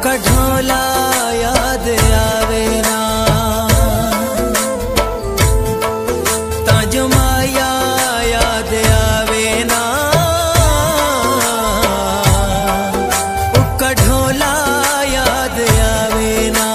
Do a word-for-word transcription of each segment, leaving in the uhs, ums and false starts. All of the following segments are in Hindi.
ढोला याद आवे ना ताजो माया याद आवे ना उका ढोला याद आवे ना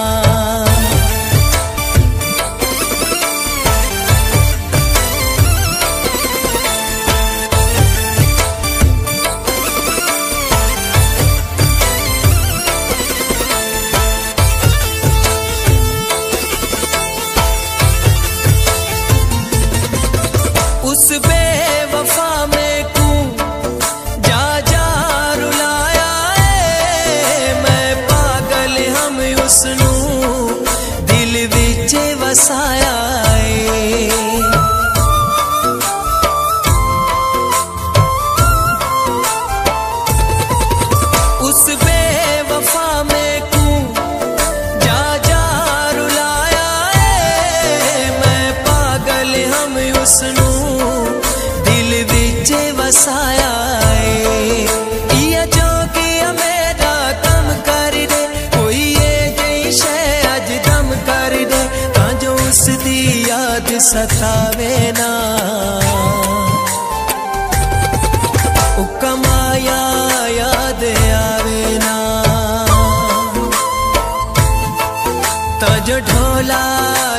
उस बेवफा में कू जा जा रुलाया है मैं पागल हम उसनू दिल विच वसाया है उस बेवफा में कू जा जा रुलाया है मैं पागल हम उसनू वसाया जो कि मेरा कम कर दे कोई ये जैसे अज दम कर दे जो उसकी याद सतावे ना उका माया याद आवे ना ताजो ढोला